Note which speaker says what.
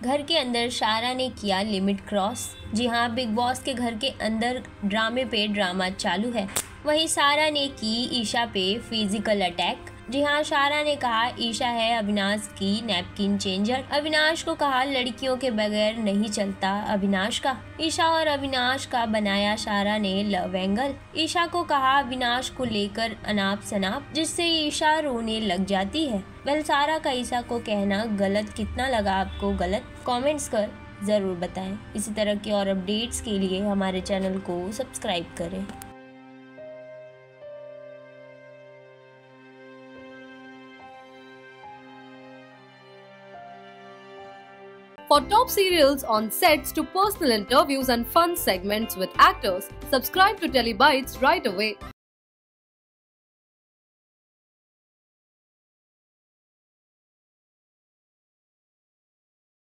Speaker 1: घर के अंदर शारा ने किया लिमिट क्रॉस। जी हाँ, बिग बॉस के घर के अंदर ड्रामे पे ड्रामा चालू है। वहीं सारा ने की ईशा पे फिजिकल अटैक। जी हाँ, शारा ने कहा ईशा है अविनाश की नैपकिन चेंजर। अविनाश को कहा लड़कियों के बगैर नहीं चलता अविनाश का। ईशा और अविनाश का बनाया शारा ने लव एंगल। ईशा को कहा अविनाश को लेकर अनाप शनाप, जिससे ईशा रोने लग जाती है। वेल, सारा का ईशा को कहना गलत कितना लगा आपको गलत, कमेंट्स कर ज़रूर बताएं। इसी तरह के और अपडेट्स के लिए हमारे चैनल को सब्सक्राइब करें।
Speaker 2: For top serials on sets to personal interviews and fun segments with actors, subscribe to Telebytes right away.